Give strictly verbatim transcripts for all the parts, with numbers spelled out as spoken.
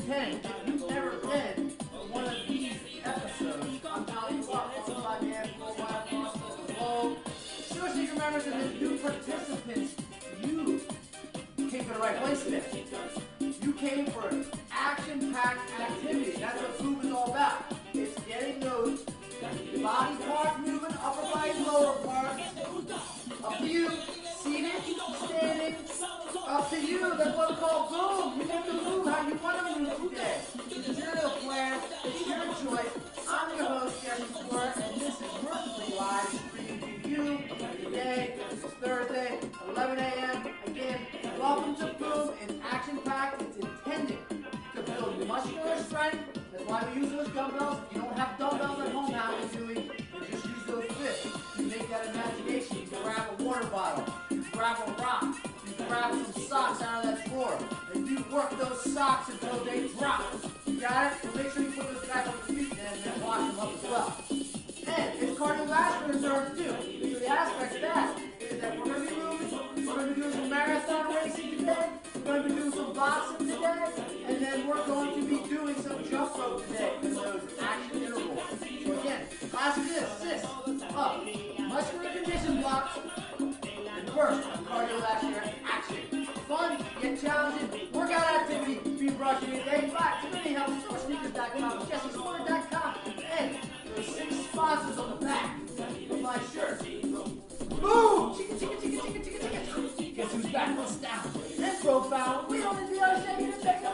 ten. If you've ever been to one of these episodes, I'm telling you what, on the podcast, worldwide, across the globe, Sewer Secret members and the new participants, you came to the right place today. You came for action-packed activity. That's what Boom is all about. It's getting those body parts moving, upper body, lower parts. Up to you, seated, standing. Up to you. That's what we call Boom. You make the move how you want to move today. You're the plan. It's your choice. I'm your host, Jesse Fleur, and this is Mercifully Live streaming to you today. This is Thursday, eleven a m Again, welcome to Boom. It's action-packed. It's intended to build muscular strength. That's why we use those dumbbells. If you don't have dumbbells at home, how are you doing? You just use those fists. You make that imagination. You grab a water bottle. You grab a rock. You grab some socks out of that drawer. And you work those socks until they drop. You got it? So make sure you put those back on your feet and then wash them up as well. And it's cardiovascular terms too. So the aspect of that is that we're going to be moving. We're going to be doing some marathon racing today. We're going to be doing some boxing today. And then we're going to be doing some jump rope today in those action intervals. So again, class consists of muscular condition blocks and first cardiovascular action. Fun, yet challenging, workout activity being brought to you today by Community Health, Sewer Sneakers dot com, Jesse Fleur dot com, and there's six sponsors on the back of my shirt. Boom! Chicka, chicka, chicka, chicka, chicka, chicka. Guess who's back on style and profile? We only do our shaking and shaking.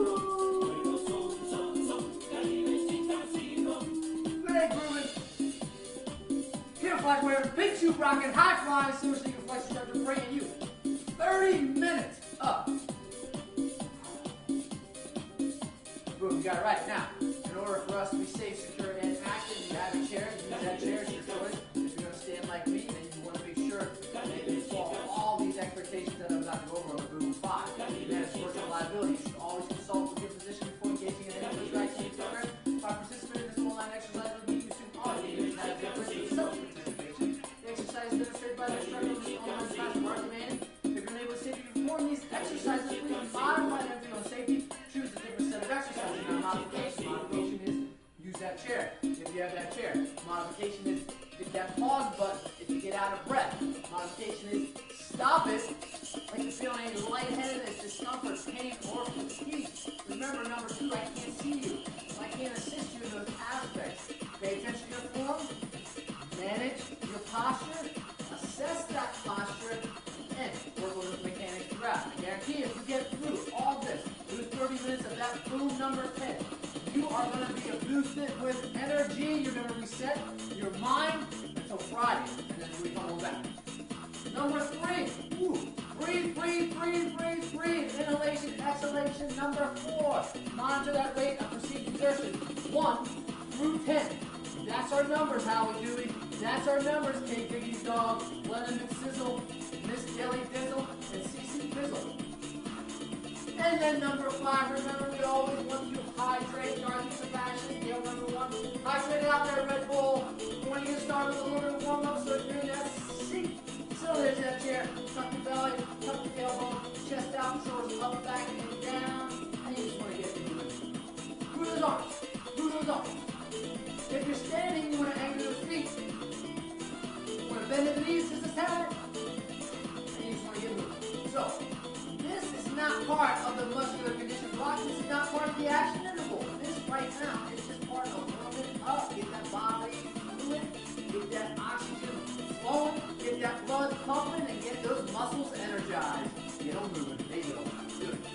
Good day, grooving. Here, flag wearing, pink shoe rocking, high flying, Sewer Sneaker Flex Instructor bringing you thirty minutes up. Boom, you got it right. Now, in order for us to be safe, secure, and active, you have a chair. You use that chair, it's your choice. If you're going to stand like me, then you want to make sure that you follow all these expectations that I'm about to go over on Boom five. And that is personal liability. You should always consult with your physician before engaging in any of those activity program. If I participate in this online exercise with me, you should already have the risk of self-participation. The exercise is administered by the instructor of the online class are demanding. If you're unable to safely perform these exercises, please modify everything on safety. Choose a different set of exercises. Now, modification. Modification is use that chair. If you have that chair. Modification is hit that pause button if you get out of breath. Modification is stop it when you're feeling any lightheadedness, discomfort, pain, or fatigue. Remember, number two, I can't see you. So I can't assist you in those aspects. Pay attention to your form. Manage your posture. Assess that posture. And work with those mechanics throughout. I guarantee if you get through all this, through thirty minutes of that Boom number ten, you are going to be boosted with energy. You're going to reset your mind until Friday, and then we come on back. Number three, ooh, breathe, breathe, breathe, breathe, breathe. Inhalation, exhalation. Number four, monitor that rate of perceived exertion. One through ten. That's our numbers, Howie Dewey. That's our numbers, K. Diggy's Dog, Lennon McSizzle, Miss Jelly Dizzle, and C C Fizzle. And then number five, remember we always want you to hydrate. Darcy Sebastian, Gail number one. Hydrate out there, Red Bull. We want you to start with a little bit of warm up so you're in that seat. So there's that chair. Tuck your belly, tuck your tailbone, chest out, shoulders up, back, and down. And you just want to get moving. Through those arms. Through those arms. If you're standing, you want to angle your feet. You want to bend the knees just a tad. And you just want to get moving. So, this is not part of the muscular condition block. This is not part of the action interval. This right now is just part of warming up. Get that body fluid. Get that oxygen flowing. Get that blood pumping. And get those muscles energized. Get them moving. There you go. Do it.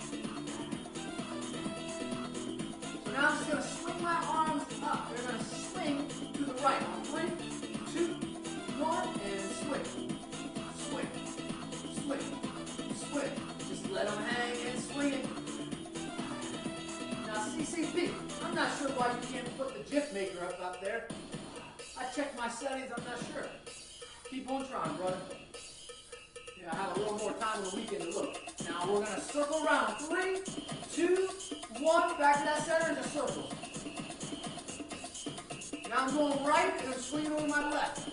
So now I'm just going to swing my arms up. They're going to swing to the right. On three, two, one, and swing. Swing. Swing. Swing. Just let them hang and swing it. Now C C P, I'm not sure why you can't put the GIF maker up out there. I checked my settings, I'm not sure. Keep on trying, brother. Yeah, I have a little more time on the weekend to look. Now we're going to circle around. Three, two, one. Back to that center in a circle. Now I'm going right and I'm swinging over my left.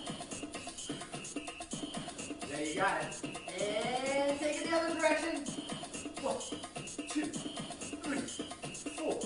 There you got it. And take it the other direction. One, two, three, four,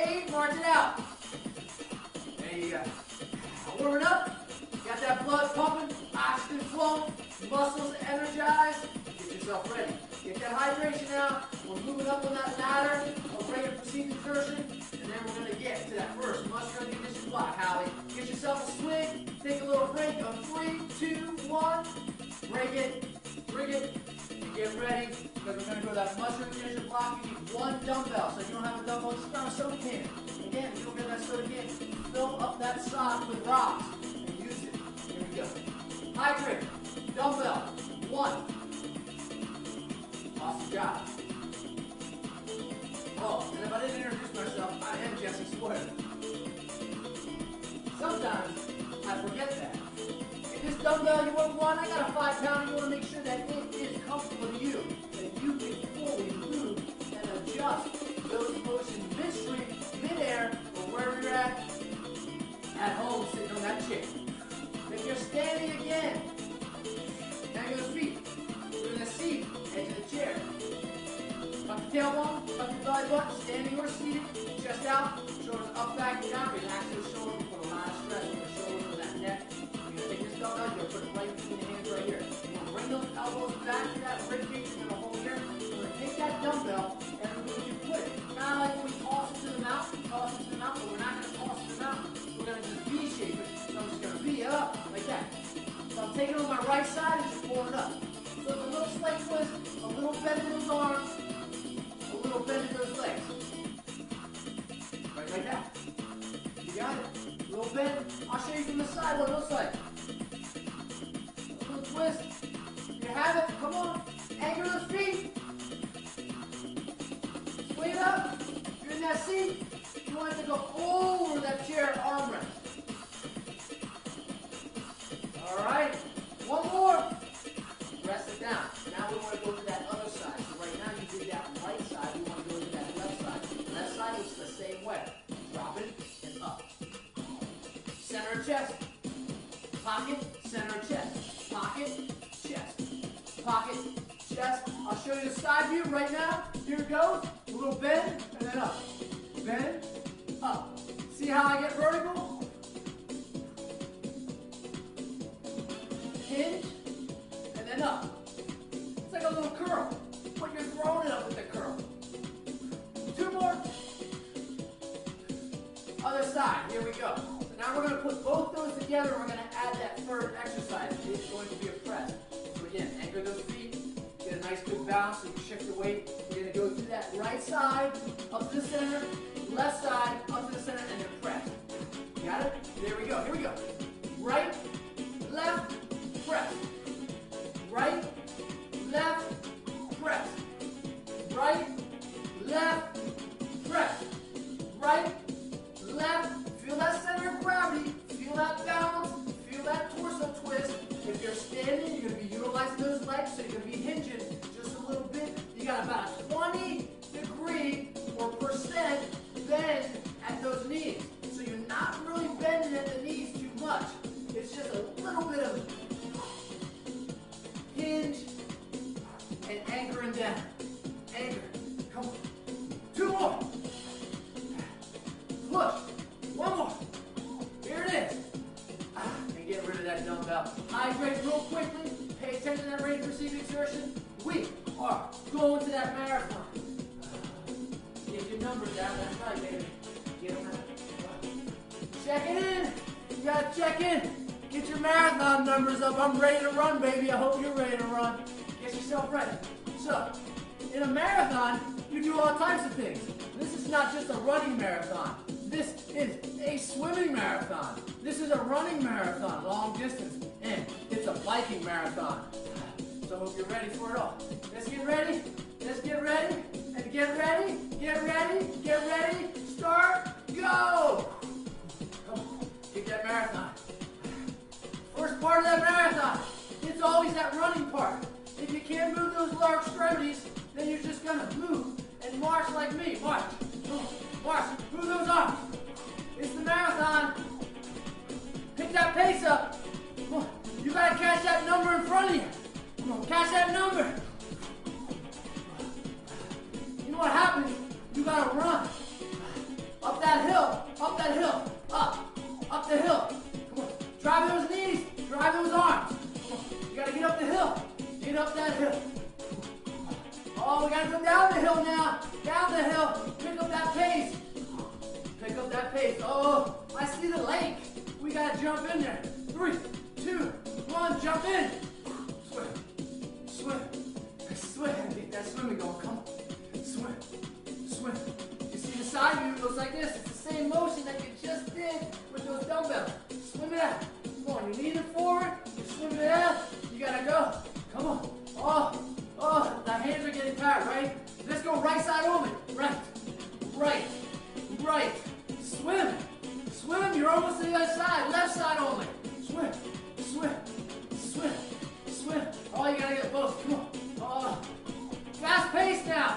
eight, mark it out. There you go. Warming up, got that blood pumping, oxygen flowing, muscles energized. Get yourself ready. Get that hydration out. We're moving up on that ladder of regular procedure exertion, and then we're going to get to that first muscular condition block. Hallie, get yourself a swig, take a little break of three, two, one. Break it, bring it, and get ready, because we're going to go to that muscular condition block. You need one dumbbell, so if you don't have a dumbbell, just grab a soda can. Again, if you don't get that soda can, fill up that sock with rocks and use it. Here we go. Hydrate, dumbbell, one. Awesome job. Oh, and if I didn't introduce myself, I am Jesse Sawyer. Sometimes I forget that. If this dumbbell you want one, I got a five pound, you want to make sure that it is comfortable to you, that you can fully move and adjust those motions midstream, midair, or wherever you're at, at home sitting on that chair. If you're standing again, now your feet, you're in the seat, edge of the chair. Tuck the tailbone, tuck the belly button, standing or seated, chest out, shoulders up, back, and down. Relax your shoulders, put a lot of stress on the shoulders and that neck. You're going to take this dumbbell, you're going to put it right between the hands right here. You're going to bring those elbows back to that rib cage, you're going to hold here. You're going to take that dumbbell, and we're going to put it. Kind of like when we toss it to the mouth, toss it to the mouth, but we're not going to toss it to the mouth. We're going to just V-shape it. So I'm just going to V up, like that. So I'm taking it on my right side and just pulling it up. So it's a little slight twist, a little bend in those arms, a little bend in those legs. Right like that. You got it. A little bend. I'll show you from the side what it looks like. A little twist. You have it. Come on. Anchor those feet. Swing it up. You're in that seat. You want it to go over that chair armrest. All right. One more. Rest it down. Now we want to go to that other side. So right now you did that right side. We want to go to that left side. Left side is the same way. Drop it and up. Center of chest. Pocket, center of chest. Pocket, chest. Pocket, chest. I'll show you the side view right now. Here it goes. A little bend and then up. Bend, up. See how I get vertical? Hinge. And then up. It's like a little curl, but you're throwing it up with the curl. Two more. Other side, here we go. So now we're going to put both those together. We're going to add that third exercise. It's going to be a press. So again, anchor those feet. Get a nice good bounce so you can shift the weight. We're going to go through that right side, up to the center, left side, up to the center, and then press. Got it? There we go. Here we go. Right, left, press. Right, left, press. Right, left, press. Right, left. Feel that center of gravity. Feel that balance. Feel that torso twist. If you're standing, you're going to be utilizing those legs, so you're going to be hinging just a little bit. You got about a twenty degree or percent bend at those knees. So you're not really bending at the knees too much. It's just a little bit of hinge and anchoring down. Anchor. Come on. Two more. Push. One more. Here it is. Ah, and get rid of that dumbbell. Hydrate real quickly. Pay attention to that range of receiving exertion. We are going to that marathon. Get your numbers out. That's right, baby. Get them out. Check it in. You gotta check in. Get your marathon numbers up. I'm ready to run, baby. I hope you're ready to run. Get yourself ready. So, in a marathon, you do all types of things. This is not just a running marathon. This is a swimming marathon. This is a running marathon, long distance, and it's a biking marathon. So I hope you're ready for it all. Let's get ready. Let's get ready. And get ready. Get ready. Get ready. Start. Go. Come on. Get that marathon. First part of that marathon, it's always that running part. If you can't move those lower extremities, then you're just gonna move and march like me. March, march, move those arms. It's the marathon. Pick that pace up. You gotta catch that number in front of you. Come on, catch that number. You know what happens? You gotta run. Up Oh, we gotta go down the hill now. Down the hill. Pick up that pace. Pick up that pace. Oh, I see the lake. We gotta jump in there. Three, two, one, jump in. Swim, swim, swim. Get that swimming going. Come on. Swim, swim. You see the side view goes like this. It's the same motion that you just did with those dumbbells. Swim it out. Come on, you lean it forward. You swim it out. You gotta go. Come on. Oh, oh, the hands are getting tired, right? Let's go right side only. Right, right, right. Swim, swim. You're almost to the other side. Left side only. Swim, swim, swim, swim. Oh, you gotta get both. Come on. Oh, fast pace now.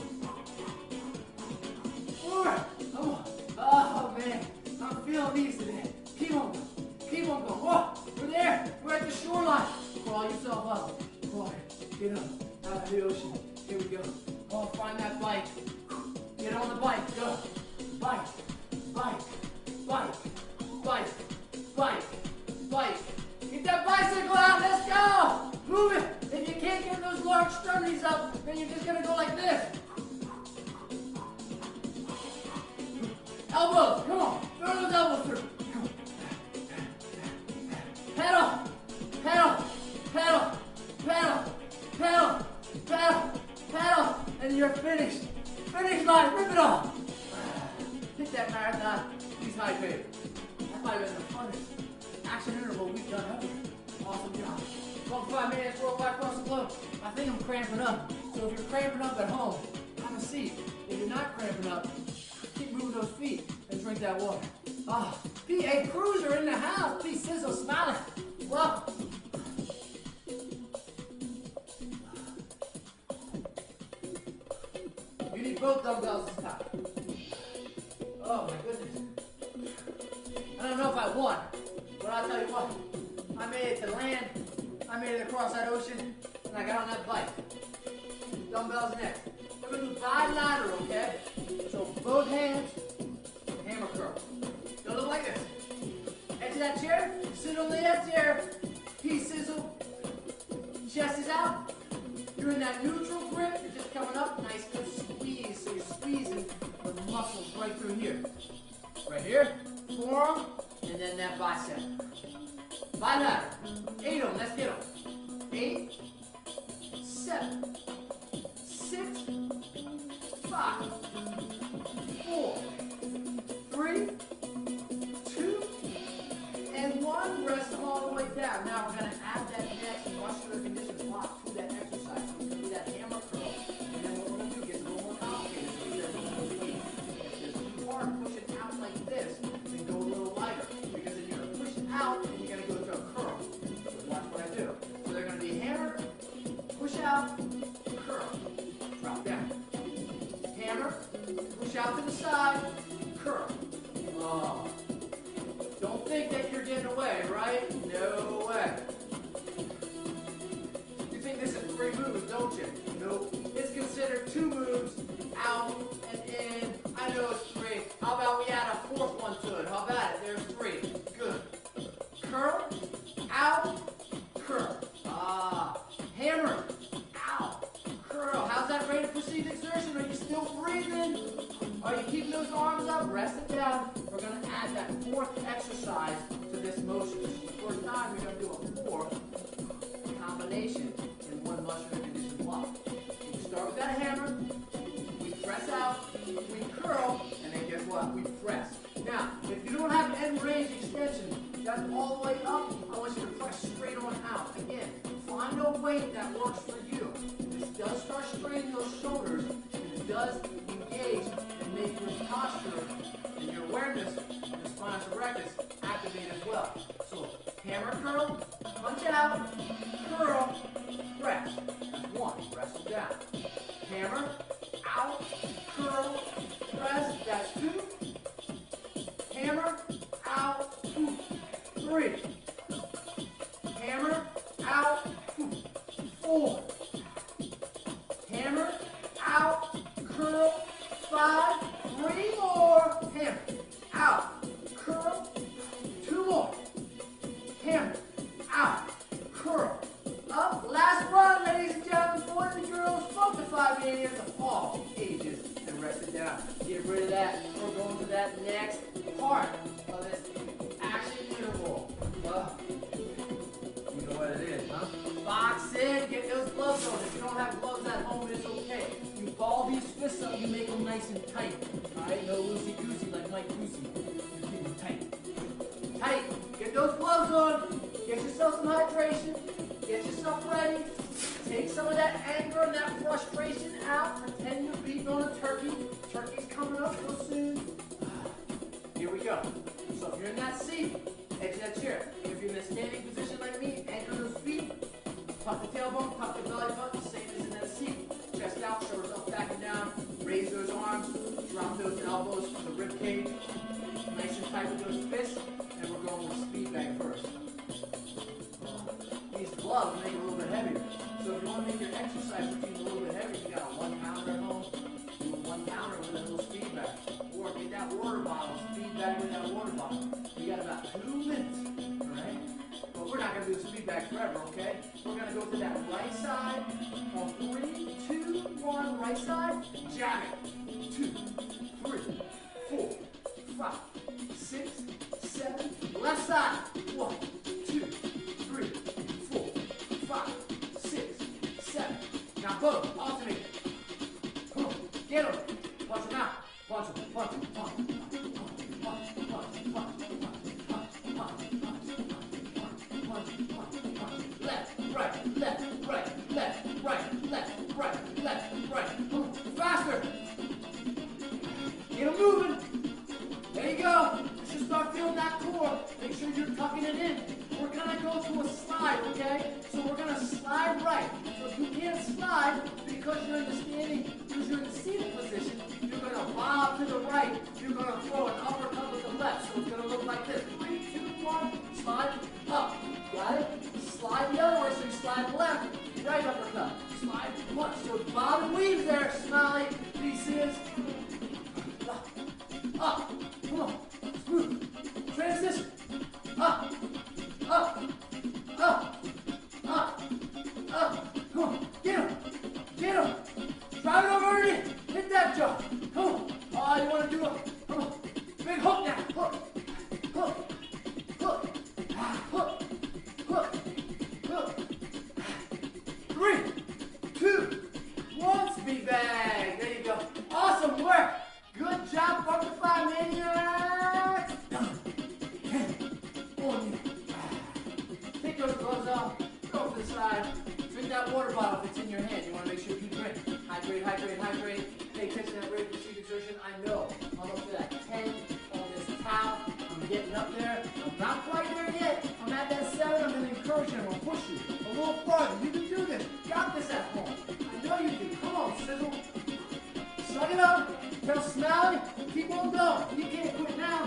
Four. Come on. Oh man, I'm feeling these today. Keep on going. Keep on going. Whoa, we're there. We're at the shoreline. Crawl yourself up. Crawl. Get up. Out of the ocean. Here we go. Oh, find that bike. Get on the bike. Go. Bike. Bike. Bike. Bike. Bike. Bike. Get that bicycle out. Let's go. Move it. If you can't get those lower extremities up, then you're just going to go like this. Elbows. Come on. Throw those elbows through. Pedal. Pedal. Pedal. Pedal. Pedal. Pedal. Pedal. And you're finished. Finish line. Rip it off. Hit that marathon. Please hydrate. That might have been the funnest action interval we've done ever. Awesome job. twenty-five minutes worldwide across the globe. I think I'm cramping up. So if you're cramping up at home, have a seat. If you're not cramping up, keep moving those feet and drink that water. Ah, oh, P A Cruiser in the house. P Sizzle smiling. Well, you need both dumbbells this time. Oh my goodness. I don't know if I won, but I'll tell you what. I made it to land. I made it across that ocean, and I got on that bike. Dumbbells next. We're going to do bilateral, okay? So both hands, hammer curl. It'll look like this. Edge of that chair, sit on the edge there. P Sizzle. Chest is out. You're in that neutral grip. You're just coming up. Nice good squeeze. So you're squeezing the muscles right through here. Right here. Forearm. And then that bicep. Bilateral. Eight of them. Let's get them. Eight. Seven. Six. Five. Four. Three. Two. And one. Rest them all the way down. Now we're going to add that next muscular condition block to that exercise. So it's going to be that hammer curl. And then what we're going to do gets a little more complicated. So we're going to do if it's too hard, push it out like this. Then go a little lighter. Because then you're going to push it out and you're going to go to a curl. So watch what I do. So they're going to be hammer, push out, curl. Drop down. Hammer, push out to the side, curl. Oh. Don't think that you're getting away, right? No way. You think this is three moves, don't you? Nope. It's considered two moves, out and in. I know it's three. How about we add a fourth one to it? How about it? There's three. Good. Curl, out, curl. Ah. Hammer, out, curl. How's that rate of perceived exertion? Are you still breathing? Are you keeping those arms up? Rest it down. We're going to add that fourth exercise to this motion. This is the first time we're going to do a fourth combination in one muscular condition block. We start with that hammer. We press out. We curl. And then guess what? We press. Now, if you don't have end range extension, that's all the way up. I want you to press straight on out. Again, find a weight that works for you. This does start straining those shoulders, and it does engage and make your posture and your awareness of the spinal erectus activate as well. So, hammer curl, punch out, curl, press. That's one. Wrestle down. Hammer, out, curl, press. That's two. Hammer, out, two, three. Hammer, out, two, four. Hammer, out, curl, five. Three more. Hammer, out, curl, two more. Hammer, out, curl, up. Last one, ladies and gentlemen, boys and girls, focus five Mania of all ages and rest it down. Get rid of that. We're going to that next part of this action interval. Well, you know what it is, huh? Box in, get those gloves on. If you don't have gloves at home, it's okay. You ball these fists up, you make them nice and tight. Alright, no loosey-goosey like Mike Goosey. You keep them tight. Tight. Get those gloves on. Get yourself some hydration. Get yourself ready. Take some of that anger and that frustration out. Pretend you're beating on a turkey. Turkey's coming up real soon. Here we go. So if you're in that seat, edge of that chair. If you're in a standing position like me, anchor those feet. Tuck the tailbone, tuck the belly button, same as in that seat. Chest out, shoulders up, back and down. Raise those arms. Drop those elbows to the rib cage. Nice and tight with those fists. And we're going with speed bag first. These gloves make it a little bit heavier. So if you want to make your exercise routine a little bit heavier, you got a one pounder at home, do a one pounder with a little speed bag. Or get that water bottle, speed bag with that water bottle. You got about two minutes, alright? But we're not going to do the speed bag forever, okay? We're going to go to that right side on three, two, one, right side, jab it. Two, three, four, five, six, seven, left side. One, two, three, four, five, six, seven. Now boom, alternate. Boom, get him. Punch him out. Punch him, punch him, punch him, punch, punch, punch, punch, punch, punch, punch, punch, punch, punch. Left, right, left, right, left, right, left, right, left, right. Boom, faster. Get him moving. There you go. You should start feeling that core. Make sure you're tucking it in. We're going to go to a slide, okay? So we're going to slide right. So if you can't slide because you're in the standing, because you're in the seated position, you're going to bob to the right. You're going to throw an uppercut with the left. So it's going to look like this. Three, two, one, slide up. Got it? Slide the other way, so you slide left, right uppercut. Slide punch. So bob and weave there, Smiley pieces. Up. Come on. Smooth. Transition. Up. Up. Up. Up. Up. Come on. Get him. Get him. Drive it over underneath. Hit that jump. Come on. Oh, you want to do it. Come on. Big hook now. Hook. Hook. Hook. Hook. Hook. Hook. Three, two, one. Speed bag. There you go. Awesome work. Good job, Butterfly Maniacs! Done. ten. On you. Take those gloves off. Go to the side. Drink that water bottle if it's in your hand. You want to make sure you drink. Hydrate, hydrate, hydrate. Pay attention to that rate of perceived exertion. I know. I'm up to that ten on this towel. I'm getting up there. I'm not quite there yet. I'm at that seven. I'm going to encourage you. I'm going to push you a little farther. You can do this. Got this at home. I know you do. Come on, Sizzle. Suck it up. Tell Smiley, keep on going. You can't quit now.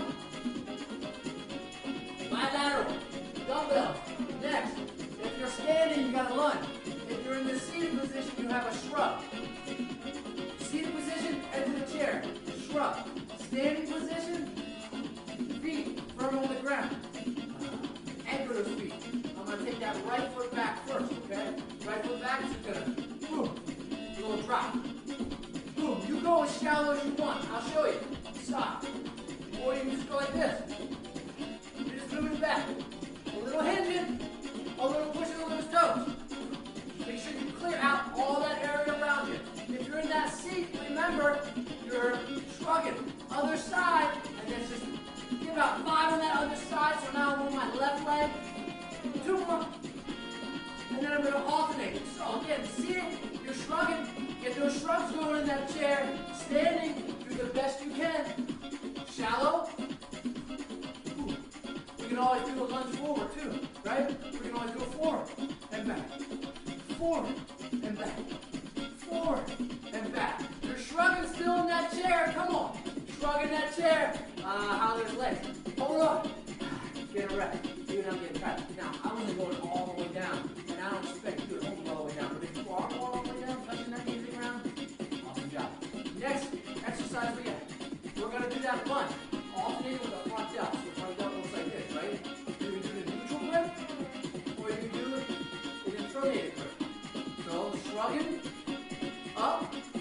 Bilateral. Dumbbell. Next. If you're standing, you got to lunge. If you're in the seated position, you have a shrug. Seated position, edge of the chair. Shrug. Standing position, feet firm on the ground. Anchor those feet. I'm going to take that right foot back first, okay? Right foot back is going to, boom, a little drop. Boom, you go as shallow as you want. I'll show you. Stop. Or you can just go like this. You're just moving back. A little hinging, a little pushing on those toes. Make sure you clear out all that area around you. If you're in that seat, remember, you're shrugging. Other side, and then just give about five on that other side. So now I'm on my left leg. Two more. And then I'm going to alternate. So again, see it? You're shrugging. Get those shrugs going in that chair. Standing, do the best you can. Shallow. Ooh. We can always do a lunge forward too, right? We can always go forward and back. Forward and back. Forward and back. You're shrugging still in that chair. Come on. Shrug in that chair. Uh, how there's legs. Hold on. Get a rest. Even though I'm getting tired. Now, I wasn't going all the way down. And I don't expect you to hold all the way down. But if you are going all the way down, touching that music around, awesome job. Next exercise we got. We're going to do that lunge. Alternating with the front delt. So the front delt looks like this, right? You can do the neutral grip, or you can do the intronated grip. So, shrugging, up,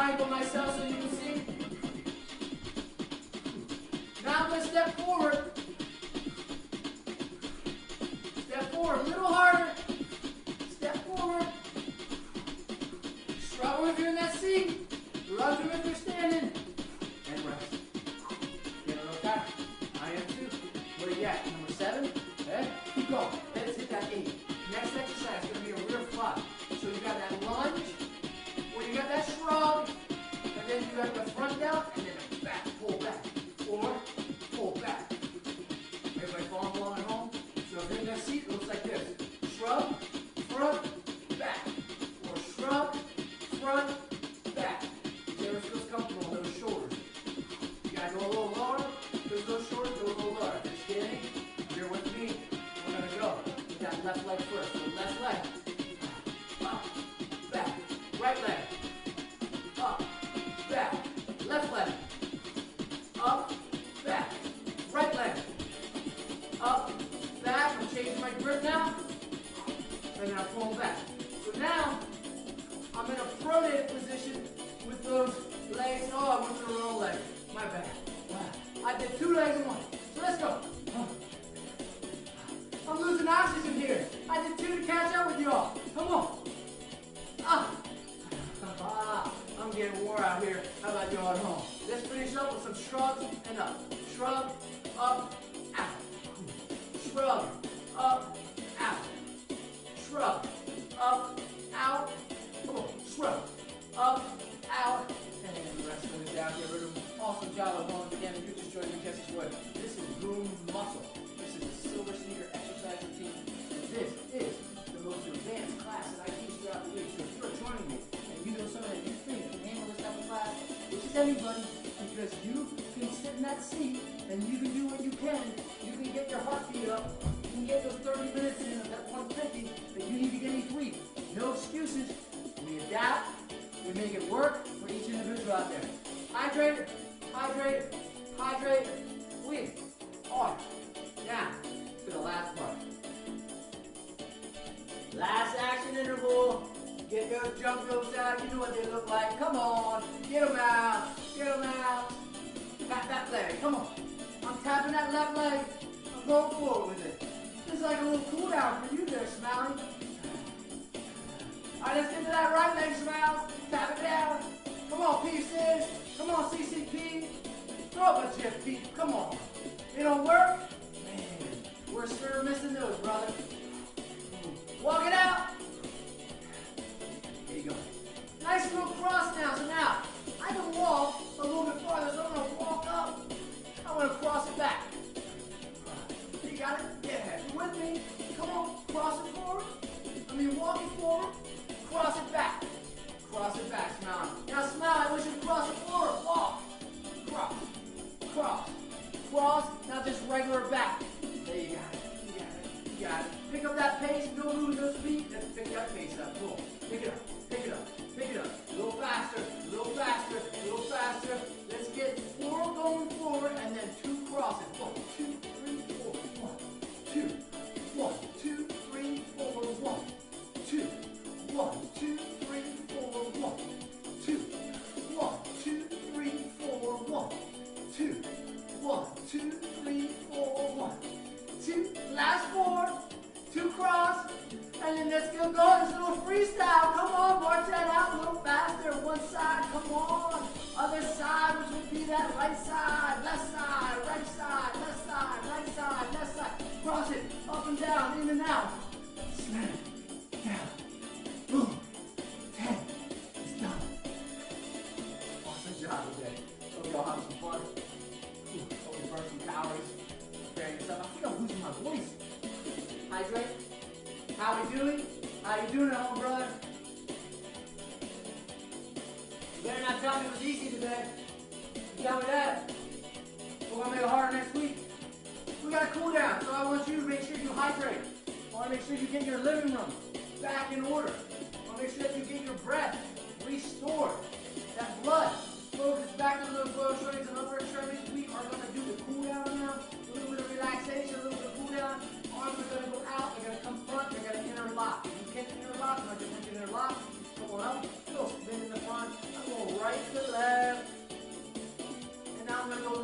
triangle myself so you can see. Now I'm going to step forward. Step forward, a little harder. Step forward. Struggle if you're in that seat. Run through if you're standing. And rest. Get a little tighter. I am too. What do you got? Number seven? Okay. Keep going. Let's hit that eight. Next exercise is going to be a rear fly. So you got that lunge, or you got that shrug, and then you have the front down, and then a back, pull back, or pull back. Everybody following along at home? So if you're in that seat, it looks like this. Shrug, front, back. Or shrug, front, back. Whichever feels comfortable with those shoulders. You gotta go a little lower. There's those shoulders, go a little lower. If you're standing, you're with me. We're gonna go with that left leg first. So left leg. Up, back. Right leg. Up, back. Left leg. Up, back. Right leg. Up, back. I'm changing my grip now. And then I'm pulling back. So now, I'm in a pronate position with those legs. Oh, I went to the wrong leg. My bad. I did two legs in one. So let's go. I'm losing oxygen here. I did two to catch up with y'all. Come on. Ah. Ah. I'm getting wore out here. How about y'all at home? Let's finish up with some shrugs and up. Shrug, up, out. Shrug, up, out. Shrug, up, out. Come on. Shrug, up, out. And the rest of it down here. We're doing an awesome job of going again. If you just joined me, guess what? This is groom muscle. This is a silver sneaker exercise routine. And this is the most advanced class that I teach throughout the week. So if you're joining me and you know someone that you think can handle this type of class, which is anybody, because you can sit in that seat and you can do what you can. You can get your heartbeat up. You can get those thirty minutes in of that one fifty that you need to get each week. No excuses. We adapt. We make it work for each individual out there. Hydrate, hydrate, hydrate. We are down to the last part. Last action interval. Get those jump ropes out. You know what they look like. Come on. Get them out. Get them out. Tap that leg. Come on. I'm tapping that left leg. I'm going forward with it. It's like a little cool down for you there, Smiley. All right, let's get to that right leg, Smiles. Tap it down. Come on, pieces. Come on, C C P. Throw up a chip, feet. Come on. It don't work? Man, we're sure missing those, brother. Walk it out. There you go. Nice little cross now. So now, I can walk a little bit farther, so I'm going to walk up. I want to cross it back. You got it? Yeah. You with me? Come on. Cross it forward. I mean, walk it forward. Cross it back. Cross it back, Smile. Now, Smile, I wish you to cross it forward. Walk. Cross. Cross. Cross. Now just regular back. There you got it. You got it. You got it. Pick up that pace. Don't lose those feet. Let's pick that pace up. Cool. Pick it up. Pick it up. Pick it up. A little faster. A little faster. A little faster. Let's get four going forward and then two crosses. One, two, three, four. One, two. One, two, three, four. One, two. One, two, three, four. One, two. One, two, three, four. One, two. One, two, three, four. One, two. Last four. Two cross. And then let's go go this little freestyle. Come on, march that out a little faster. One side, come on. Other side, which would be that right side, left side, right side, left side, right side, left side. Cross it, up and down, in and out. Slam, down, boom, ten. It's done. Awesome job today. Hope y'all have some fun. Hope you burn some calories. Preparing yourself. I think I'm losing my voice. Hydrate. How we doing? How you doing at home, brother? You better not tell me it was easy today. You tell me that. We're gonna make it harder next week. We got a cool down, so I want you to make sure you hydrate. I want to make sure you get your living room back in order. I want to make sure that you get your breath restored. That blood focus back to the lower extremities and upper extremities. We are gonna do the cool down now. A little bit of relaxation, a little bit of cool down. Arms are going to go out, they're going to come front, they're going to interlock. If you can't interlock, I'm going to interlock. Come on up, go, bend in the front. I'm going right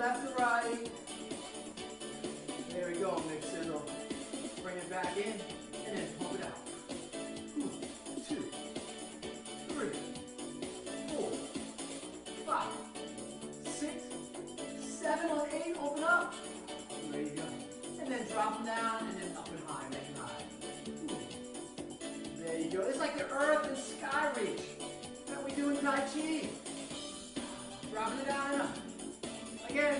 left to right. There we go, mix sizzle. Bring it back in, and then pump it out. Two, three, four, five, six, seven or eight, open up. There you go. And then drop them down, and then up and high, nice and high. There you go. It's like the earth and sky reach that we do in Tai Chi. Dropping it down and up. Again.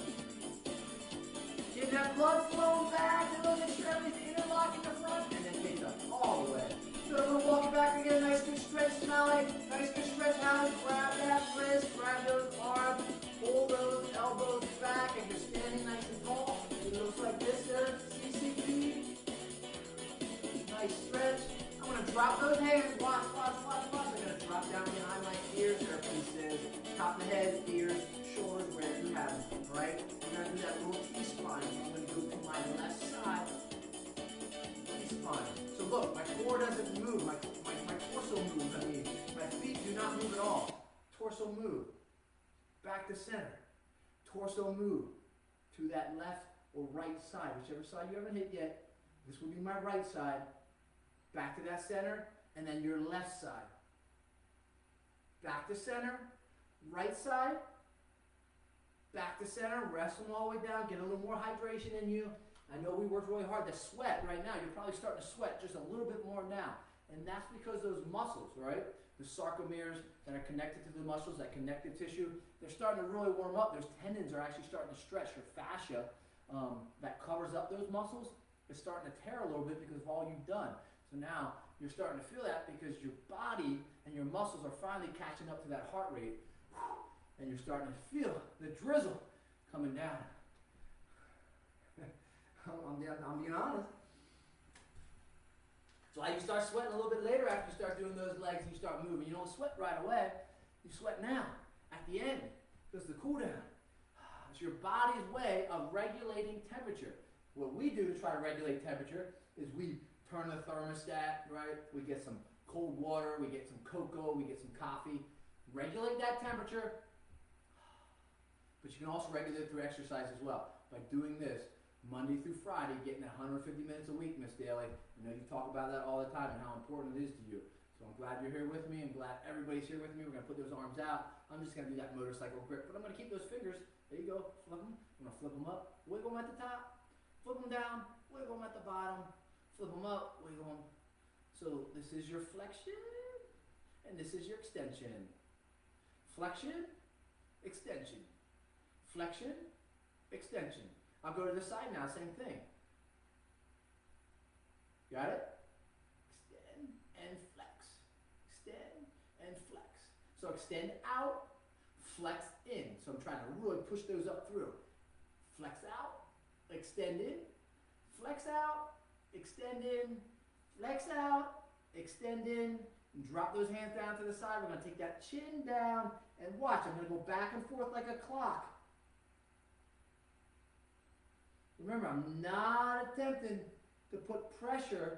Get that blood flowing back to those extremities, interlock in the front, and then take it up all the way. So we're going to walk it back again. Nice good stretch, Smelly. Nice good stretch, Hallie. Grab that wrist, grab those arms, pull those elbows back, and you're standing nice and tall. It looks like this there, C C P. Nice stretch. I'm going to drop those hands. Watch, watch, watch, watch. I'm going to drop down behind my ears. There are pieces. Top of the head, ears, shoulders, where you have them. Right? I'm going to do that little T-spine. I'm going to go to my left side. T-spine. So look, my core doesn't move. My, my, my torso moves. I mean, my feet do not move at all. Torso move. Back to center. Torso move to that left or right side. Whichever side you haven't hit yet. This will be my right side. Back to that center. And then your left side. Back to center. Right side. Back to center, rest them all the way down, get a little more hydration in you. I know we worked really hard to sweat right now. You're probably starting to sweat just a little bit more now. And that's because those muscles, right? The sarcomeres that are connected to the muscles, that connective tissue, they're starting to really warm up. Those tendons are actually starting to stretch. Your fascia um, that covers up those muscles is starting to tear a little bit because of all you've done. So now you're starting to feel that because your body and your muscles are finally catching up to that heart rate. And you're starting to feel the drizzle coming down. I'm, I'm being honest. So you start sweating a little bit later after you start doing those legs and you start moving. You don't sweat right away. You sweat now, at the end. Because the cool down. It's your body's way of regulating temperature. What we do to try to regulate temperature is we turn the thermostat, right? We get some cold water, we get some cocoa, we get some coffee. Regulate that temperature. But you can also regulate it through exercise as well. By doing this, Monday through Friday, getting one hundred fifty minutes a week, Miss Daly. I know you talk about that all the time and how important it is to you. So I'm glad you're here with me. I'm glad everybody's here with me. We're going to put those arms out. I'm just going to do that motorcycle grip. But I'm going to keep those fingers. There you go. Flip them. I'm going to flip them up. Wiggle them at the top. Flip them down. Wiggle them at the bottom. Flip them up. Wiggle them. So this is your flexion. And this is your extension. Flexion. Extension. Flexion, extension. I'll go to the side now, same thing. Got it? Extend and flex. Extend and flex. So extend out, flex in. So I'm trying to really push those up through. Flex out, extend in, flex out, extend in, flex out, extend in, and drop those hands down to the side. We're going to take that chin down and watch. I'm going to go back and forth like a clock. Remember, I'm not attempting to put pressure,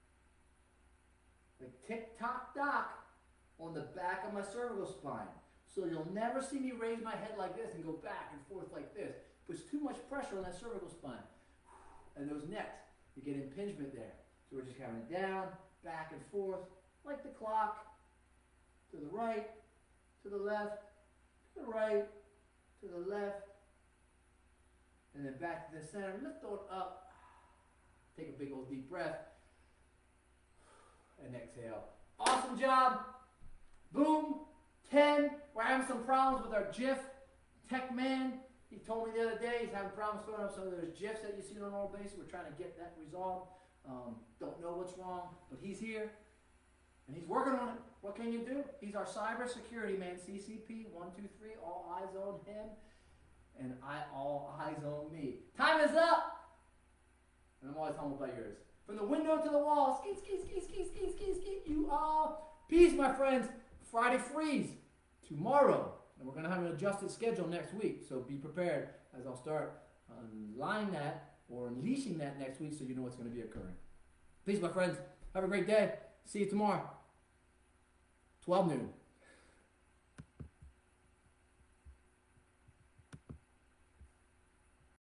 like tick-tock-dock, on the back of my cervical spine. So you'll never see me raise my head like this and go back and forth like this. It puts too much pressure on that cervical spine. And those necks, you get impingement there. So we're just having it down, back and forth, like the clock, to the right, to the left, to the right, to the left, and then back to the center. Lift it up. Take a big old deep breath. And exhale. Awesome job. Boom. ten. We're having some problems with our GIF. Tech Man, he told me the other day he's having problems throwing up some of those GIFs that you see on a normal basis. We're trying to get that resolved. Um, don't know what's wrong, but he's here. And he's working on it. What can you do? He's our cybersecurity man, C C P, one two three, all eyes on him. And I all eyes on me. Time is up! And I'm always humbled by yours. From the window to the wall, ski, ski, ski, ski, ski, ski, ski, you all. Peace, my friends. Friday freeze tomorrow. And we're going to have an adjusted schedule next week. So be prepared as I'll start unlying that or unleashing that next week so you know what's going to be occurring. Peace, my friends. Have a great day. See you tomorrow. twelve noon.